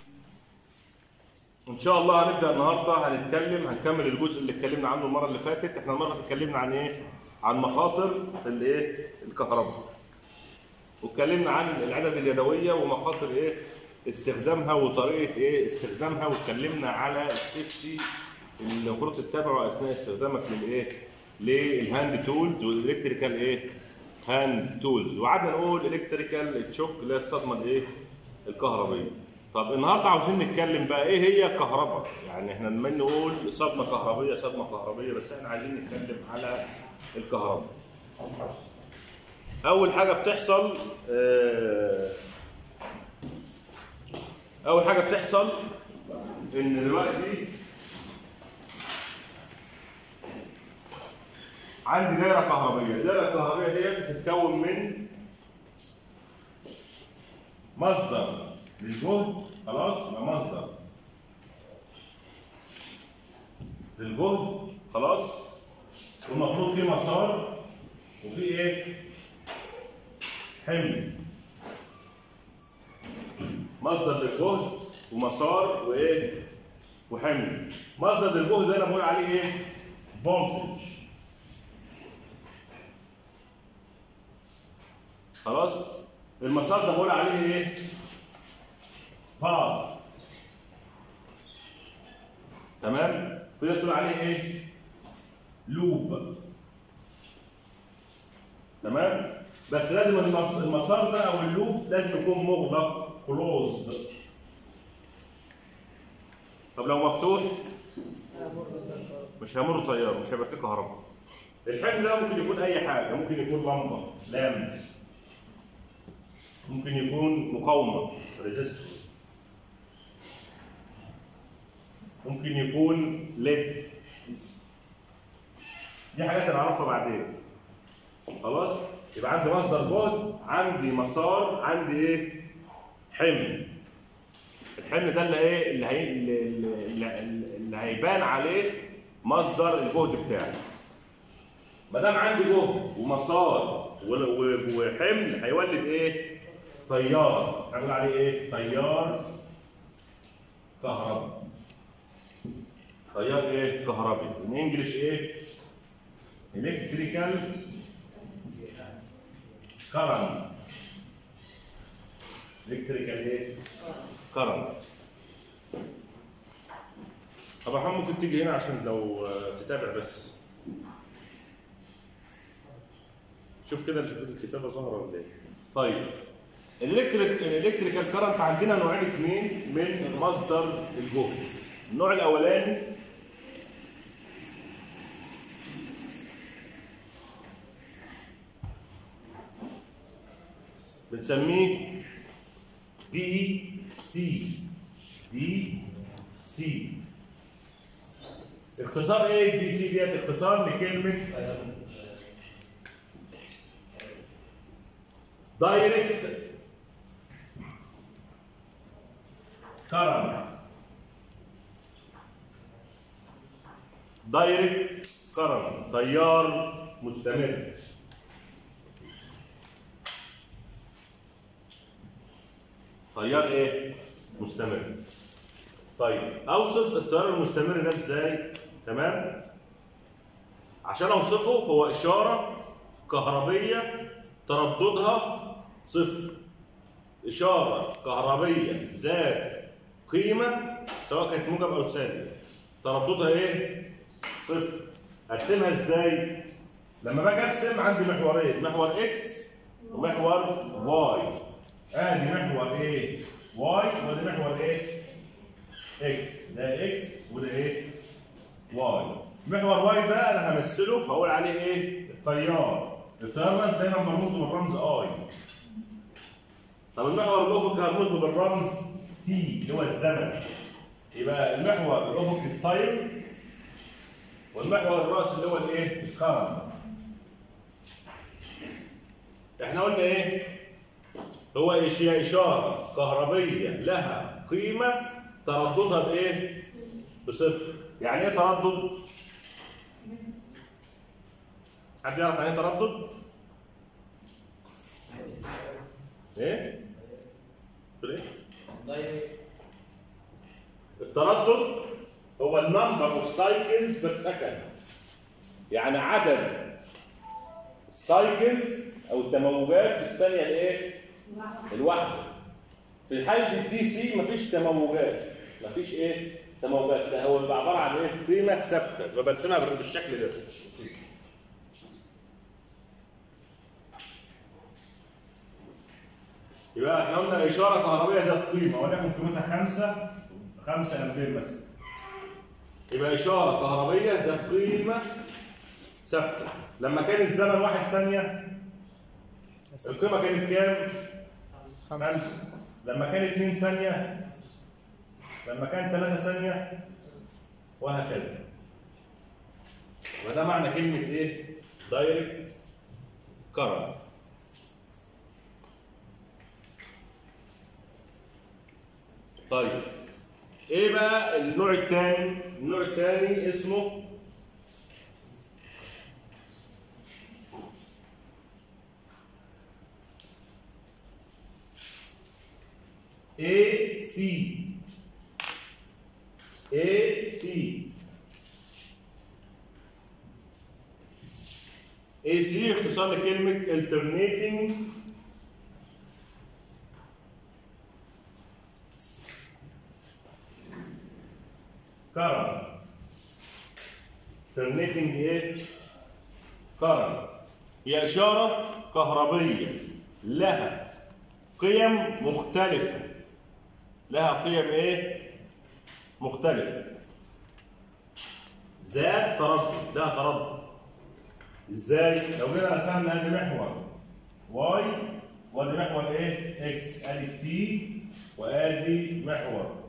ان شاء الله هنبدا النهارده هنكمل الجزء اللي اتكلمنا عنه المره اللي فاتت. احنا المره اتكلمنا عن ايه؟ عن مخاطر الكهرباء. واتكلمنا عن العدد اليدويه ومخاطر استخدامها وطريقه استخدامها، واتكلمنا على السيفتي اللي المفروض تتبعه اثناء استخدامك للهاند تولز والالكتريكال هاند تولز. وقعدنا نقول الكتريكال تشوك اللي هي الصدمه الكهربائيه. طب النهارده عاوزين نتكلم بقى ايه هي الكهرباء؟ يعني احنا لما نقول صدمه كهربائيه بس احنا عايزين نتكلم على الكهرباء. اول حاجه بتحصل ان دلوقتي عندي دايره كهربائيه. الدايره الكهربائيه ديت بتتكون من مصدر للجهد، خلاص، يبقى مصدر للجهد، خلاص، والمفروض فيه مسار وفيه حمل. مصدر للجهد ومسار وحمل. مصدر للجهد ده انا بقول عليه فولتج، خلاص. المسار ده بقول عليه باث، تمام. في ناس تقول عليه لوب، تمام. بس لازم المسار ده او اللوب لازم يكون مغلق، كلوزد. طب لو مفتوح مش هيمر تيار، مش هيبقى فيه كهرباء. الحمل ده ممكن يكون اي حاجه، ممكن يكون لمبه، لامب، ممكن يكون مقاومه، ريزيستور، ممكن يكون ليد. دي حاجات هنعرفها بعدين، خلاص. يبقى عندي مصدر جهد، عندي مسار، عندي حمل. الحمل ده اللي هيبان عليه مصدر الجهد بتاعي. ما دام عندي جهد ومسار وحمل هيولد تيار. هنقول عليه تيار كهربي. تيار كهربي. ان انجلش الكتريكال كارنت. الكتريكال كارنت. طبعا ممكن تيجي هنا عشان لو تتابع بس. شوف كده، نشوف الكتابه ظاهره ولا ايه. طيب، الالكتريكال كارنت عندنا نوعين اثنين من مصدر الجهد. النوع الاولاني بنسميه دي سي. اختصار دي سي ديت؟ اختصار لكلمه دايركت كارنت. دايركت كارنت، تيار مستمر. تيار مستمر. طيب، اوصف التيار المستمر ده ازاي؟ تمام. عشان اوصفه، هو اشاره كهربيه ترددها صفر. اشاره كهربيه ذات قيمه سواء كانت موجب او سالب، ترددها صفر. ارسمها ازاي؟ لما باجي ارسم عندي محورين، محور اكس ومحور واي. ادي محور واي، وادي محور اكس. ده اكس وده واي. محور واي ده انا همثله، هقول عليه التيار. التيار ده دايما مرموز بالرمز اي. طب المحور الافقي هرمز له بالرمز تي اللي هو الزمن. يبقى المحور الافقي التايم، والمحور الراسي اللي هو الكرنت. احنا قلنا هو اشاره كهربيه لها قيمه ترددها بصفر. يعني ايه تردد؟ حد يعرف يعني ايه تردد؟ تقول دايركت التردد هو النمبر اوف سايكلز بير سكند، يعني عدد السايكلز او التموجات في الثانيه الايه؟ الواحده. في حاله الدي سي مفيش تموجات، مفيش ايه؟ تموجات، ده هو بيبقى عباره عن ايه؟ قيمه ثابته، برسمها بالشكل ده. يبقى احنا قلنا اشاره كهربائيه ذات قيمه ولكن قيمتها 5 امبير مثلا. يبقى اشاره كهربائيه ذات قيمه ثابته. لما كان الزمن 1 ثانيه القيمه كانت كام؟ 5. لما كان 2 ثانيه، لما كان 3 ثانيه، وهكذا. وده معنى كلمه ايه؟ دايركت كارنت. طيب ايه بقى النوع الثاني؟ النوع الثاني اسمه AC. AC اختصار لكلمة alternating current. alternating ايه؟ current. هي إشارة كهربية لها قيم مختلفة. لها قيم ايه؟ مختلفة. ذات تردد، لها تردد. ازاي؟ لو جينا رسمنا ادي محور واي وادي محور ايه؟ اكس، ادي تي وادي محور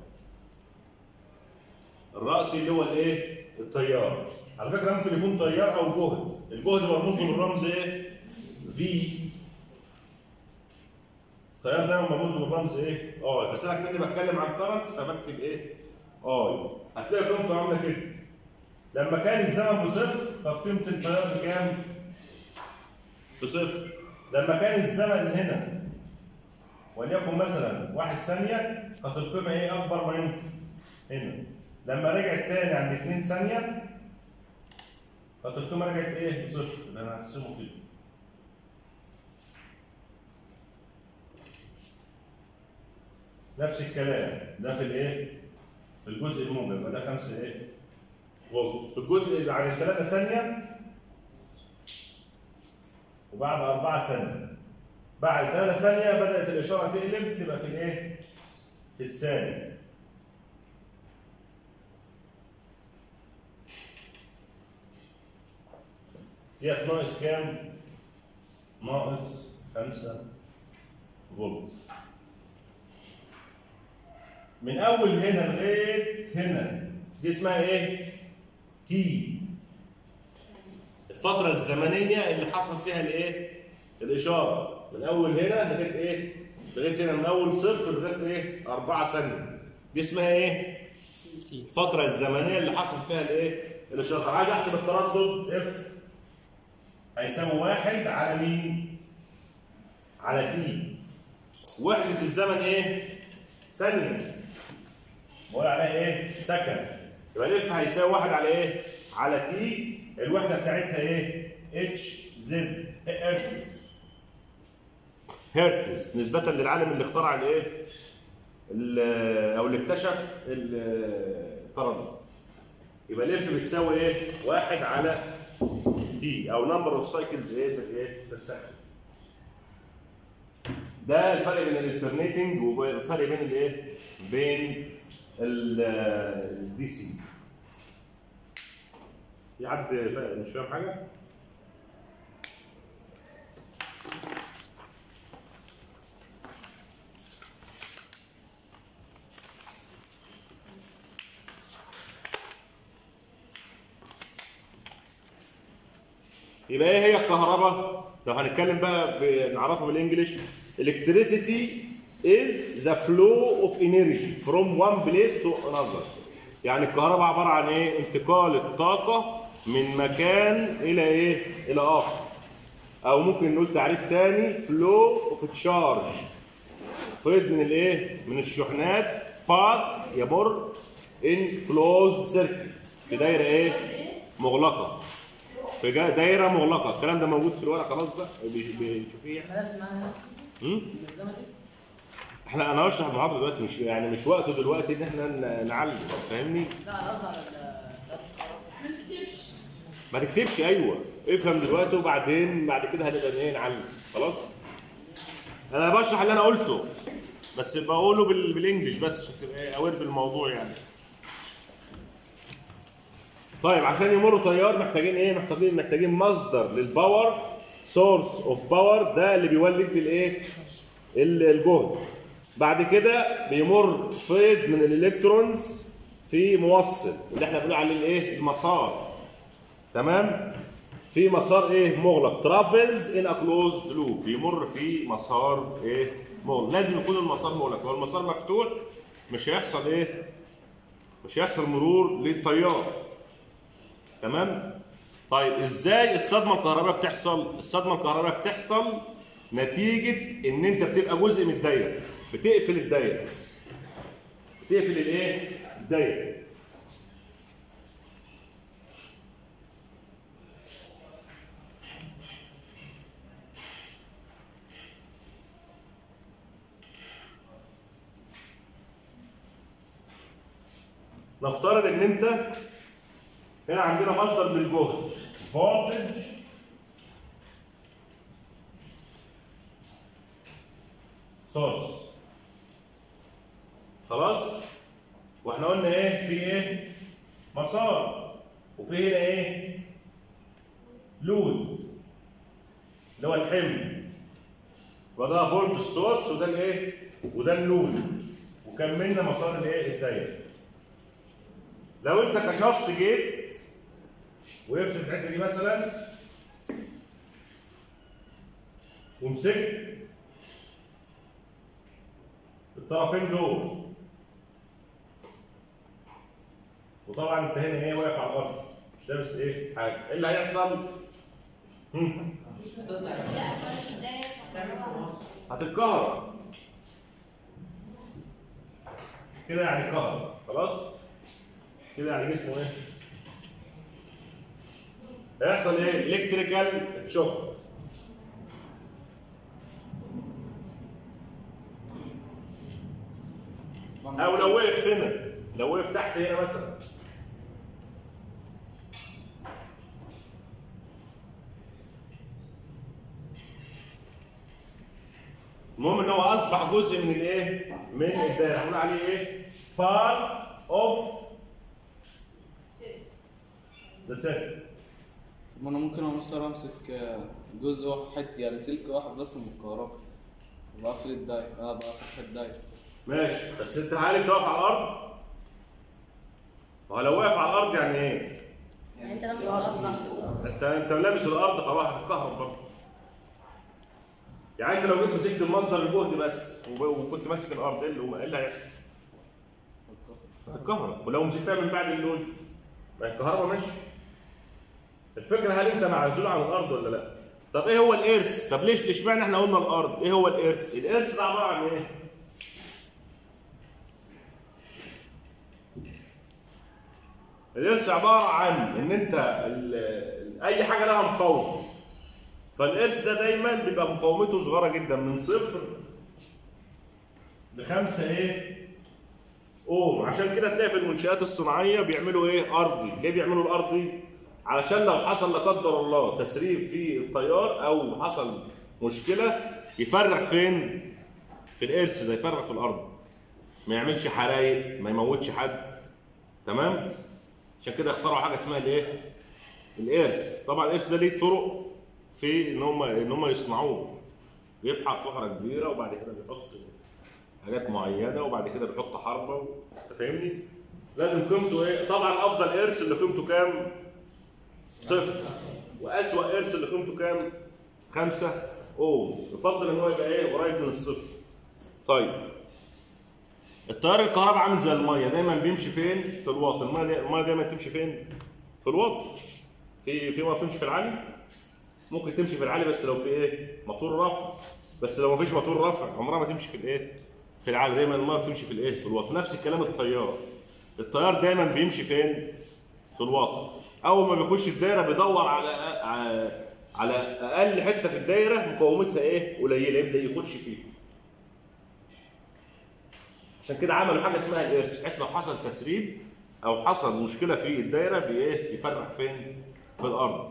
الرأسي اللي هو الايه؟ التيار. على فكرة ممكن يكون تيار او جهد، الجهد مرموز له بالرمز ايه؟ في. التيار دايما مرموز له بالرمز ايه؟ اي، بس انا كأني بتكلم عن كرنت فبكتب ايه؟ اي. هتلاقي قيمته عاملة كده. لما كان الزمن بصفر كانت قيمة التيار بكام؟ بصفر. لما كان الزمن هنا وليكن مثلا 1 ثانية كانت القيمة ايه؟ أكبر من هنا. لما رجعت تاني عند 2 ثانية كانت القيمة رجعت ايه؟ بصفر. ده أنا هقسمه كده. نفس الكلام ده في الايه؟ في الجزء الموجب، يبقى ده 5 ايه؟ فولت. في الجزء اللي بعد 3 ثانية وبعد 4 ثانية. بعد 3 ثانية بدأت الإشارة تقلب تبقى في الايه؟ في الثانية. ديت ناقص كام؟ ناقص 5 فولت. من أول هنا لغاية هنا دي اسمها إيه؟ تي. الفترة الزمنية اللي حصل فيها الإيه؟ الإشارة. من أول هنا لغاية إيه؟ لغاية هنا من أول 0 لغاية إيه؟ 4 ثانية. دي اسمها إيه؟ الفترة الزمنية اللي حصل فيها الإيه؟ الإشارة. عايز أحسب التردد اف هيساوي 1 على مين؟ على تي. وحدة الزمن إيه؟ ثانية. بقول عليها إيه؟ سكند. يبقى الاف هيساوي 1 على إيه؟ على تي. الوحدة بتاعتها إيه؟ اتش زد هرتز. هرتز نسبة للعالم اللي اخترع الإيه؟ أو اللي اكتشف التردد. يبقى الاف بتساوي إيه؟ 1 على تي أو نمبر أوف سايكلز إيه؟ بير سكند. ده الفرق بين الالترنيتنج والفرق بين الايه؟ بين الدي سي. في حد مش فاهم حاجه؟ يبقى ايه هي الكهرباء؟ لو هنتكلم بقى نعرفها بالانجلش، electricity is the flow of energy from one place to another. يعني الكهرباء عباره عن ايه؟ انتقال الطاقه من مكان الى ايه؟ الى اخر. او ممكن نقول تعريف ثاني flow of charge. فيض من الايه؟ من الشحنات path يمر ان كلوزد سيركل، في دايره ايه؟ مغلقه، في دايره مغلقه. الكلام ده موجود في الورقه خلاص بقى بتشوفيه. اسمها الملزمه دي. انا هشرح المحاضره دلوقتي، مش وقته دلوقتي ان احنا نعلم، فاهمني؟ لا انا قصدي على ما تكتبش. ايوه افهم دلوقتي وبعدين بعد كده هنبقى ايه نعلم. خلاص انا بشرح اللي انا قلته بس بقوله بالانجلش بس عشان تبقى اوير بالموضوع يعني. طيب عشان يمروا تيار محتاجين ايه؟ محتاجين مصدر للباور، سورس اوف باور، ده اللي بيولد الايه؟ الجهد. بعد كده بيمر فيض من الالكترونز في موصل اللي احنا بنقول عليه الايه؟ المسار. تمام؟ في مسار ايه؟ مغلق. ترافلز ان ا كلوزد لوب، بيمر في مسار ايه؟ مغلق. لازم يكون المسار مغلق، لو المسار مفتوح مش هيحصل ايه؟ مش هيحصل مرور للتيار. تمام؟ طيب ازاي الصدمه الكهربائيه بتحصل؟ الصدمه الكهربائيه بتحصل نتيجه ان انت بتبقى جزء من الدايره، بتقفل الدايره. بتقفل الايه؟ الدايره. نفترض ان انت هنا عندنا مصدر للجهد، فولتج سورس. خلاص؟ واحنا قلنا ايه؟ في ايه؟ مسار، وفي هنا ايه؟ لود اللي هو الحمل. وده فولت سورس وده الايه؟ وده اللود، وكملنا مسار الايه؟ الدايره. لو انت كشخص جيت وقفت في الحته دي مثلا ومسكت الطرفين دول، وطبعا انت هنا ايه؟ واقف على الارض مش لابس ايه؟ حاجه، ايه اللي هيحصل؟ هتتكهرب كده، يعني كهرب. خلاص؟ كده يعني جسمه ايه؟ هيحصل ايه؟ الكتريكال شوك. او لو وقف هنا، لو وقف تحت هنا مثلا، المهم ان هو اصبح جزء من الايه؟ من الدايره. هنقول عليه ايه؟ part of the circle. طب انا ممكن مثلا امسك جزء واحد، يعني سلك واحد بس من الكهرباء، وبقفل الدايره، بقفل الدايره. ماشي، بس انت عارف تقف على الارض؟ لو واقف على الارض يعني ايه؟ يعني انت لابس الارض. انت لابس الارض خلاص هتتكهرب برضه. يعني انت لو جيت مسكت المصدر الجهد بس وكنت ماسك الارض، ايه اللي هيحصل؟ هتتكهرب. ولو مسكتها من بعد اللود ما الكهرباء ماشي. الفكره هل انت معزول عن الارض ولا لا؟ طب ايه هو الارث؟ طب ليش اشمعنى احنا قلنا الارض؟ ايه هو الارث؟ الارث ده عباره عن ايه؟ الارث عباره عن ان انت اي حاجه لها مقاومه، فالارث ده دايما بيبقى مقاومته صغيره جدا، من 0 ل5 ايه؟ اوم. عشان كده تلاقي في المنشآت الصناعيه بيعملوا ايه؟ ارضي. ليه بيعملوا الارضي؟ علشان لو حصل لا قدر الله تسريب في التيار او حصل مشكله يفرغ فين؟ في الارث ده، يفرغ في الارض، ما يعملش حرايق، ما يموتش حد. تمام؟ عشان كده اخترعوا حاجه اسمها الايه؟ الارث. طبعا الارث ده ليه طرق في ان هم يصنعوه. بيفحر فحره كبيره وبعد كده بيحط حاجات معينه وبعد كده بيحط حربه. انت فاهمني؟ لازم قيمته ايه؟ طبعا افضل ارث اللي قيمته كام؟ 0. واسوأ ارث اللي قيمته كام؟ 5 اوم. يفضل ان هو يبقى ايه؟ قريب من الصفر. طيب التيار الكهرباء عامل زي الميه، دايما بيمشي فين؟ في الواط. الميه دايما تمشي فين؟ في الواط. في ميه بتمشي في العالي؟ ممكن تمشي في العالي بس لو في ايه؟ موتور رفع. بس لو مفيش موتور رفع عمرها ما تمشي في الايه؟ في العالي. دايما الميه بتمشي في الايه؟ في الواط. نفس الكلام التيار. التيار دايما بيمشي فين؟ في الواقع. اول ما بيخش الدايره بيدور على اقل حته في الدايره مقاومتها ايه؟ قليله، يبدا يخش فيها. عشان كده عملوا حاجه اسمها الارث، بحيث لو حصل تسريب او حصل مشكله في الدايره بايه؟ يفرق فين؟ في الارض.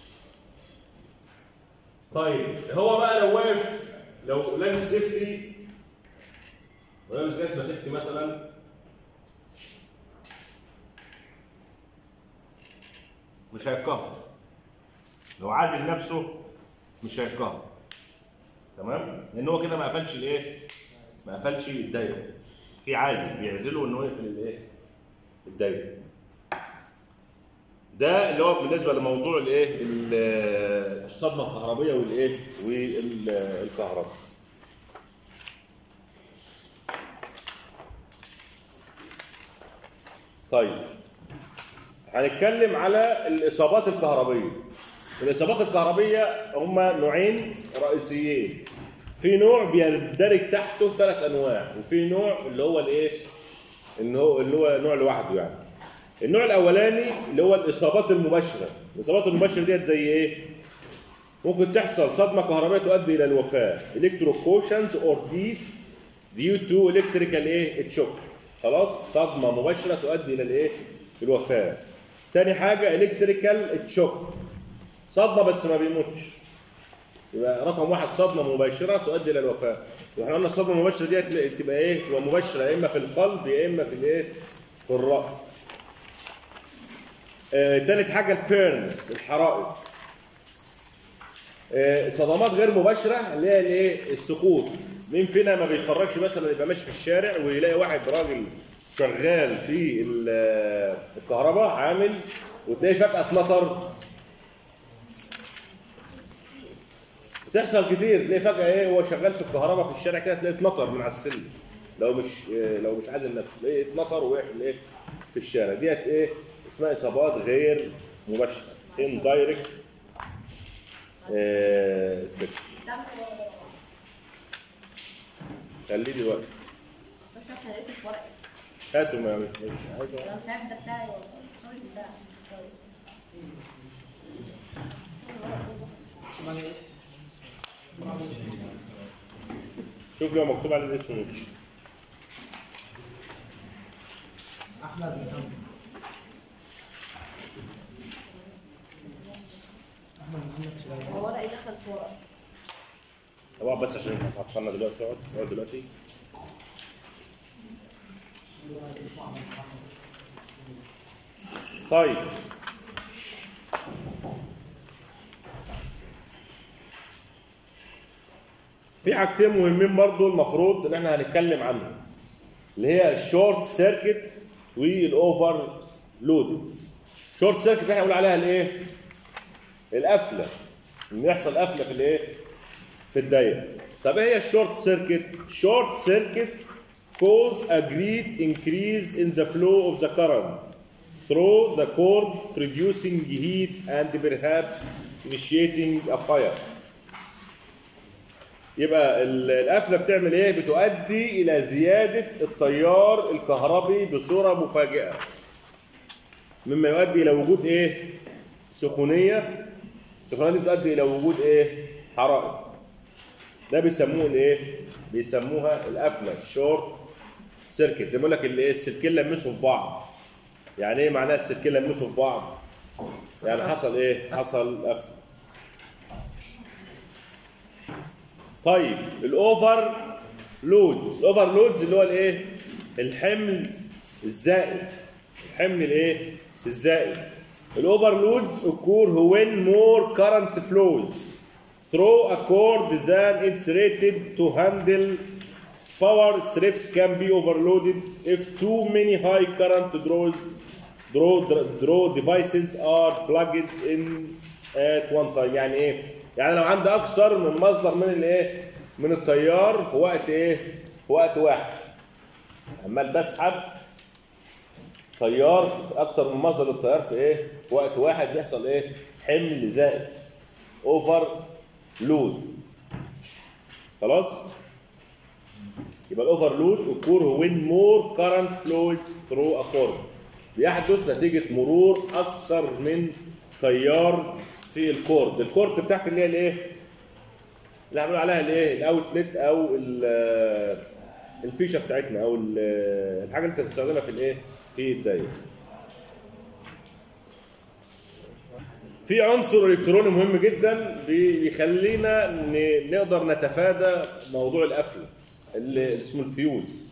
طيب هو بقى لو واقف، لو لابس سيفتي ولابس جزمه سيفتي مثلا، مش هيتكهرب. لو عازل نفسه مش هيتكهرب. تمام؟ لان هو كده ما قفلش الايه؟ ما قفلش الدايره. في عازل بيعزله ان هو يقفل الايه؟ الدايره. ده اللي هو بالنسبه لموضوع الايه؟ الصدمه الكهربيه والايه؟ والكهرباء. طيب هنتكلم على الاصابات الكهربيه. الاصابات الكهربيه هما نوعين رئيسيين. في نوع بيندرج تحته 3 انواع، وفي نوع اللي هو الايه؟ اللي هو نوع لوحده يعني. النوع الاولاني اللي هو الاصابات المباشره. الاصابات المباشره ديت زي ايه؟ ممكن تحصل صدمه كهربائيه تؤدي الى الوفاه. electrocutions or death due to electrical ايه؟ shock. خلاص؟ صدمه مباشره تؤدي الى الايه؟ الوفاه. تاني حاجه electrical shock. صدمه بس ما بيموتش. يبقى رقم 1 صدمه مباشره تؤدي الى الوفاه. واحنا قلنا الصدمه المباشره ديت تبقى ايه؟ تبقى مباشره يا اما في القلب يا اما في الايه؟ في الراس. ثالث حاجه البيرنز، الحرائق. صدمات غير مباشره اللي هي الايه؟ السقوط. مين فينا ما بيتفرجش مثلا يبقى ماشي في الشارع ويلاقي واحد راجل شغال في الكهرباء عامل، وتلاقي فجاه اتنطر. بتحصل كتير، تلاقي فجاه ايه هو شغال في الكهرباء في الشارع كده تلاقي اتنطر من على السلم. لو مش عازل نفسه تلاقيه اتنطر وقع ايه؟ في الشارع. ديت ايه؟ اسمها اصابات غير مباشره. indirect خليه دلوقتي. بس مش عارف لقيته في ورقي. هاتوا ما مش انا مش عارف ده بتاعي ولا الصوري بتاعي كويس. شوف لو مكتوب على الاسم مش. احمد محمد. احمد محمد سليمان. هو ورقي دخل في ورقي. طبعا بس عشان انت هتعطلنا دلوقتي. اقعد دلوقتي. طيب في حاجتين مهمين برضو المفروض ان احنا هنتكلم عنهم، اللي هي الشورت سيركت والاوفر لود. شورت سيركت احنا بنقول عليها الايه؟ القفله، ان يحصل قفله في الايه؟ في الدايره. طب ايه هي الشورت سيركت؟ شورت سيركت cause a great increase in the flow of the current through the cord, producing heat and perhaps initiating a fire. يبقى القفله بتعمل ايه؟ بتؤدي الى زياده التيار الكهربي بصوره مفاجئه، مما يؤدي الى وجود ايه؟ سخونيه. السخونيه دي بتؤدي الى وجود ايه؟ حرائق. ده بيسموه الايه؟ بيسموها القفله الشورت سيركت. بيقول لك الايه؟ السلكين لمسوا في بعض. يعني ايه معناها السلكين لمسوا في بعض؟ يعني حصل ايه؟ حصل قفله. طيب الاوفر لود. الاوفر لود اللي هو الايه؟ الحمل الزائد. الحمل الايه؟ الزائد. الاوفر لودز occur when more current flows through a cord than it's rated to handle. Power strips can be overloaded if too many high current draw devices are plugged in at one time. يعني ايه؟ يعني لو عندي اكثر من مصدر من الايه؟ من التيار في وقت ايه؟ في وقت واحد. عمال بسحب تيار في اكثر من مصدر للتيار في ايه؟ في وقت واحد، بيحصل ايه؟ حمل زائد. اوفر لود. خلاص؟ يبقى الاوفرلود occur when more current flows through a cord. بيحدث نتيجه مرور اكثر من تيار في الكورد. الكورد بتاعت اللي هي الايه؟ اللي عملوا عليها الايه؟ الاوتلت او الفيشه بتاعتنا او الحاجه اللي انت بتستخدمها في الايه؟ في الدايره. في عنصر الكتروني مهم جدا بيخلينا نقدر نتفادى موضوع القفل اللي اسمه الفيوز.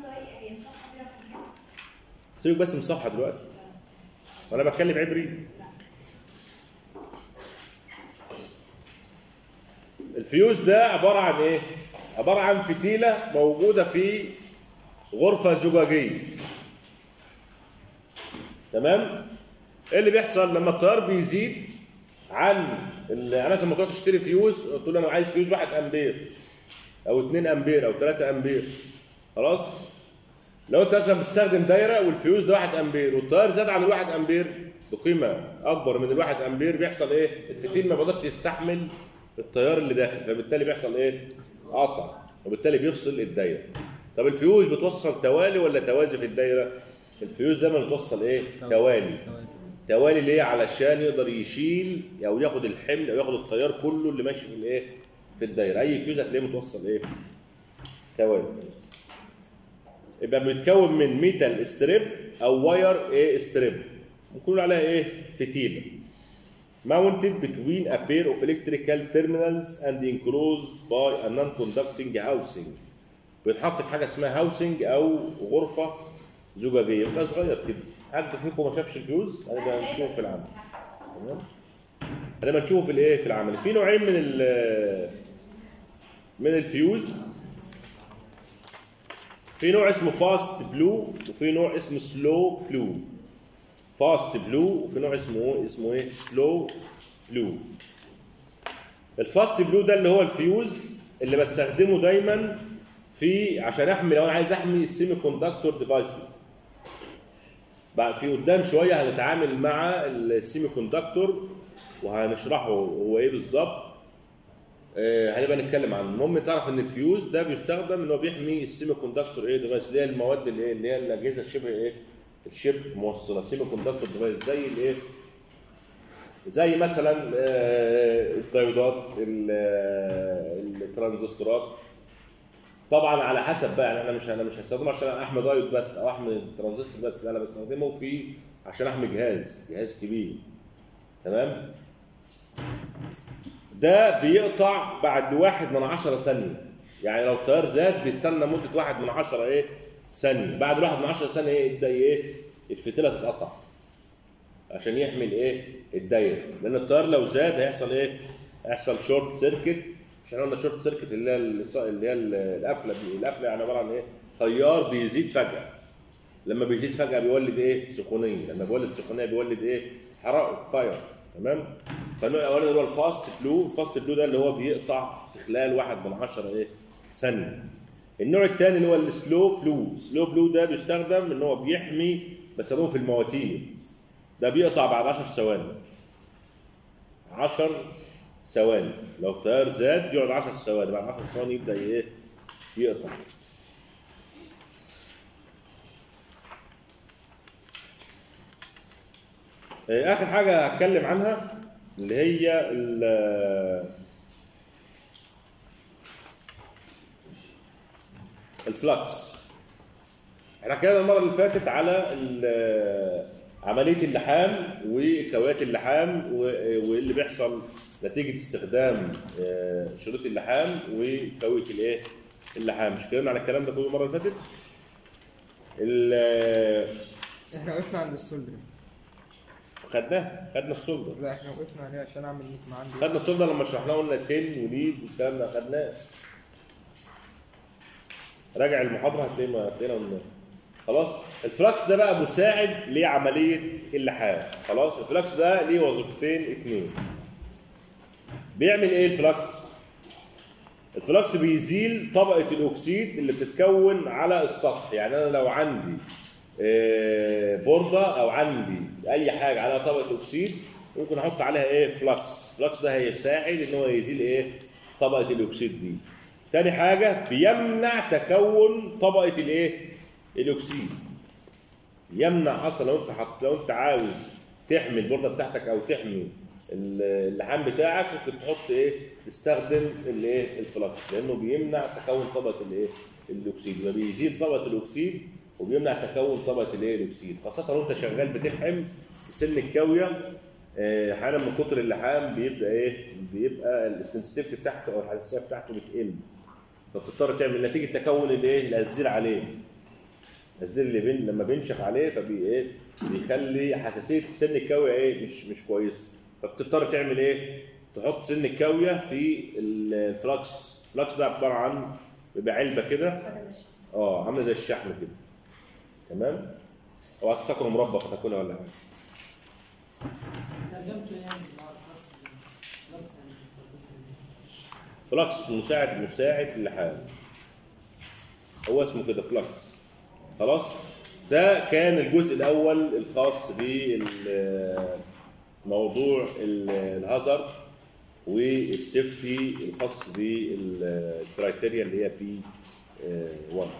سيبك بس من الصفحه دلوقتي وانا بتكلم عبري. الفيوز ده عباره عن ايه؟ عباره عن فتيله موجوده في غرفه زجاجيه. تمام؟ ايه اللي بيحصل لما التيار بيزيد عن انا لما تروح تشتري فيوز تقول انا عايز فيوز 1 امبير او 2 امبير او 3 امبير. خلاص؟ لو انت مثلا بتستخدم دايره والفيوز ده 1 امبير والتيار زاد عن ال 1 امبير بقيمه اكبر من ال 1 امبير، بيحصل ايه؟ الفتيل ما بيقدرش يستحمل التيار اللي داخل، فبالتالي بيحصل ايه؟ قطع، وبالتالي بيفصل الدايره. طب الفيوز بتوصل توالي ولا توازي في الدايره؟ الفيوز دايما بتوصل ايه؟ توالي. توالي ليه؟ علشان يقدر يشيل او ياخد الحمل او ياخد التيار كله اللي ماشي في الايه؟ في الدايره. اي فيوز هتلاقيه متوصل ايه؟ توالي. يبقى بيتكون من ميتال ستريب او واير ايه ستريب، بنقول عليها ايه؟ فتيله. mounted between a pair of electrical terminals and enclosed by a non-conducting housing. بيتحط في حاجه اسمها هاوسنج او غرفه زجاجيه، بيبقى صغير كده. حد فيكم ما شافش الفيوز؟ هنبقى نشوفه في العمل. تمام؟ هنبقى نشوفه في الايه؟ في العمل. في نوعين من الفيوز. في نوع اسمه فاست بلو وفي نوع اسمه سلو بلو. فاست بلو وفي نوع اسمه ايه؟ سلو بلو. الفاست بلو ده اللي هو الفيوز اللي بستخدمه دايما عشان احمي، لو انا عايز احمي السيمي كوندكتور ديفايسز. بعد في قدام شويه هنتعامل مع السيمي كوندكتور وهنشرحه هو ايه بالظبط. هنبقى نتكلم عنه. المهم تعرف ان الفيوز ده بيستخدم ان هو بيحمي السيمي كوندكتور ايه ديفايس، اللي هي المواد اللي هي الاجهزه الشبه ايه؟ الشبه موصله. سيمي كوندكتور ديفايس زي الايه؟ زي مثلا الديودات، الترانزستورات. طبعا على حسب بقى، يعني انا مش هستخدمه عشان احمي دايود بس او احمي ترانزستور بس، لا انا بستخدمه عشان احمي جهاز كبير. تمام؟ ده بيقطع بعد 1/10 ثانيه. يعني لو التيار زاد بيستنى مده 1/10 ايه؟ ثانيه. بعد 1/10 ثانيه ايه؟ يبدا ايه؟ الفتيله تتقطع عشان يحمي الايه؟ الدايره. لان التيار لو زاد هيحصل ايه؟ هيحصل شورت سيركت. احنا قلنا شورت سيركت اللي هي القفله دي. القفله يعني عباره عن ايه؟ تيار بيزيد فجاه. لما بيزيد فجاه بيولد ايه؟ سخونيه. لما بيولد سخونيه بيولد ايه؟ حرائق، فاير. تمام؟ فالنوع الاولاني اللي هو الفاست بلو. الفاست بلو ده اللي هو بيقطع في خلال 1/10 ايه؟ ثانيه. النوع الثاني اللي هو السلو بلو. السلو بلو ده بيستخدم ان هو بيحمي، بستخدمه في المواتير. ده بيقطع بعد 10 ثواني. 10 ثواني. لو التيار زاد يقعد 10 ثواني، بعد 10 ثواني يبدا ايه؟ يقطع. اخر حاجه هتكلم عنها اللي هي الفلكس. احنا اتكلمنا المره اللي فاتت على عمليه اللحام وكويات اللحام واللي بيحصل نتيجه استخدام شريط اللحام وكويه الايه؟ اللحام. مش اتكلمنا على الكلام ده كله المره اللي فاتت؟ احنا وقفنا عند السولدر. خدنا السولدر. لا احنا وقفنا عليه عشان اعمل نجمة عندي. خدنا السولدر لما شرحناه قلنا تن وليد والكلام ده خدناه. راجع المحاضره هتلاقينا قلنا. خلاص؟ الفلكس ده بقى مساعد لعمليه اللحام. خلاص؟ الفلكس ده ليه وظيفتين اتنين. بيعمل ايه الفلكس؟ الفلكس بيزيل طبقه الاكسيد اللي بتتكون على السطح. يعني انا لو عندي بورده او عندي اي حاجه على طبقه اكسيد ممكن احط عليها ايه؟ فلكس. الفلكس ده هيساعد ان هو يزيل ايه؟ طبقه الاكسيد دي. تاني حاجه بيمنع تكون طبقه الايه؟ الاكسيد. يمنع اصلا لو انت عاوز تحمي البورده بتاعتك او تحمي اللحام بتاعك، ممكن تحط ايه؟ تستخدم الايه؟ الفلكس، لانه بيمنع تكون طبقه الايه؟ الاكسيد. يبقى بيزيد طبقه الاكسيد وبيمنع تكون طبقه الايه؟ الاكسيد، خاصه لو انت شغال بتلحم في سن الكاويه. احيانا من كتر اللحام بيبقى السنسيتيفيتي بتاعته او الحساسيه بتاعته بتقل، فبتضطر تعمل نتيجه تكون الايه؟ الازير عليه. الزر اللي لما بينشف عليه بيخلي حساسيه سن الكاويه مش كويسه، فبتضطر تعمل ايه؟ تحط سن الكاويه في الفلكس. الفلكس ده عباره عن بيبقى علبه كده، عامله زي الشحم كده، تمام؟ اوعى تفتكروا مربى فتاكلها ولا حاجه. فلكس مساعد للحام، هو اسمه كده فلكس. خلاص، ده كان الجزء الاول الخاص بموضوع الهازارد والسيفتي الخاص بالكرايتيريا اللي هي بي 1.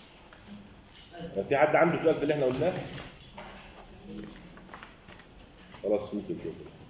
في حد عنده سؤال في اللي احنا قلناه؟ خلاص ممكن كده.